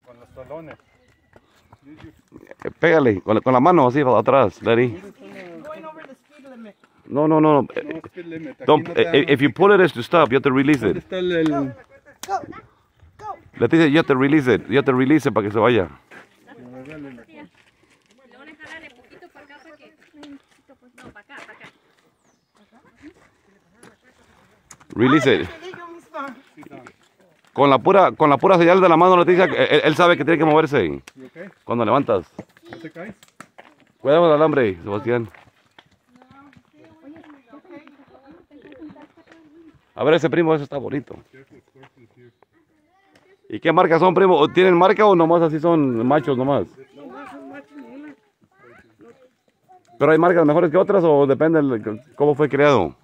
Con los talones. Pégale, con la mano así atrás, Daddy. Going over the speed limit. No. No, speed limit. Aquí Don't, no te dan- if you pull it, it's to stop. You have to release ¿Dónde it. está el... Go. Go. Leticia, you have to release it. You have to release it para que se vaya. Le van a jalarle poquito para acá para que... No, para acá, para acá. Release it. There you go, Miss Mom. Con la pura señal de la mano, Leticia, él sabe que tiene que moverse You okay? cuando levantas. ¿No te caes? Cuidado con el alambre, Sebastián. A ver ese primo, ese está bonito. ¿Y qué marcas son, primo? ¿Tienen marca o nomás así son machos nomás? ¿Pero hay marcas mejores que otras o depende de cómo fue creado?